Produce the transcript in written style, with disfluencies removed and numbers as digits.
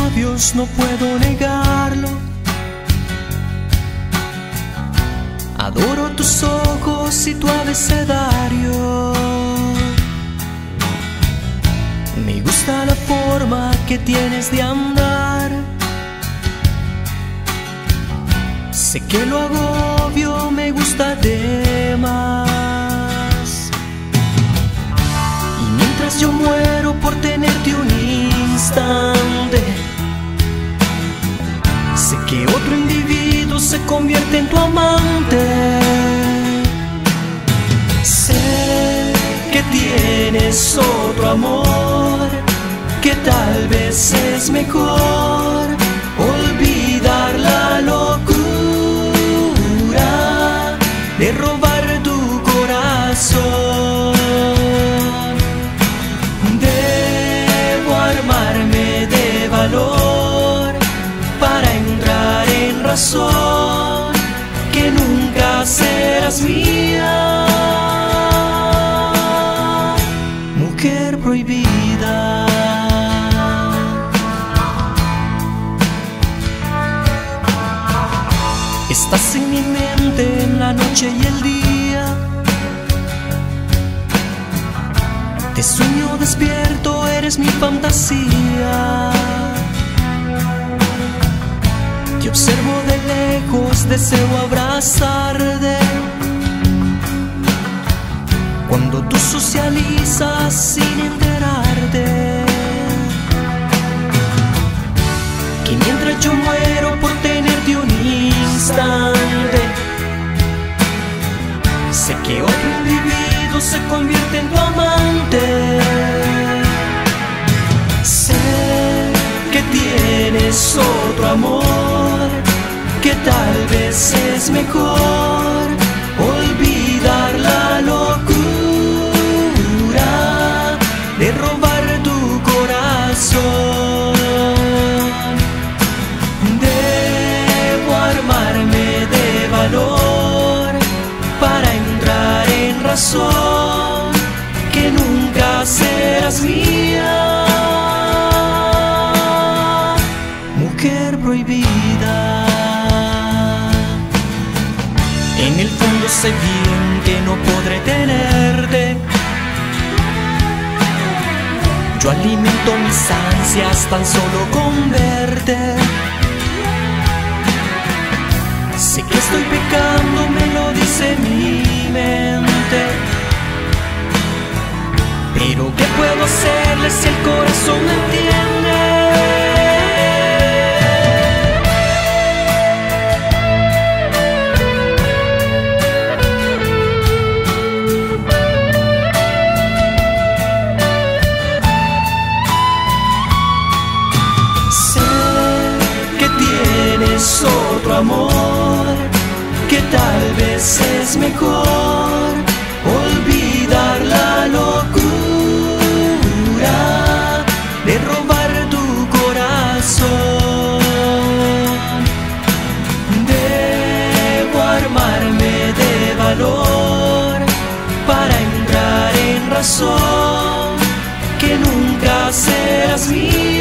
labios, no puedo negarlo. Adoro tus ojos y tu abecedario. Me gusta la forma que tienes de andar. Sé que lo agobio me gusta de más. Y mientras yo muero por tenerte un instante, sé que otro individuo se convierte en tu amante. Sé que tienes otro amor, que tal vez es mejor olvidar la locura de robar tu corazón. Debo armarme de valor para entrar en razón, que nunca serás mía, mujer prohibida. Estás en mi mente en la noche y el día. Te sueño despierto, eres mi fantasía. Te observo de lejos, deseo abrazarte. Cuando tú socializas sin enterarte, que mientras yo muero por tenerte un instante, sé que otro individuo se convierte en tu amante. Sé que tienes otro amor, que tal vez es mejor olvidar la locura de robar tu corazón. Debo armarme de valor para entrar en razón, que nunca serás mía, mujer prohibida. En el fondo sé bien que no podré tenerte. Yo alimento mis ansias tan solo con verte. Sé que estoy pecando, me lo dice mi mente, pero ¿qué puedo hacerle si el corazón me entiende? Tienes otro amor, que tal vez es mejor olvidar la locura de robar tu corazón. Debo armarme de valor para entrar en razón, que nunca serás mía,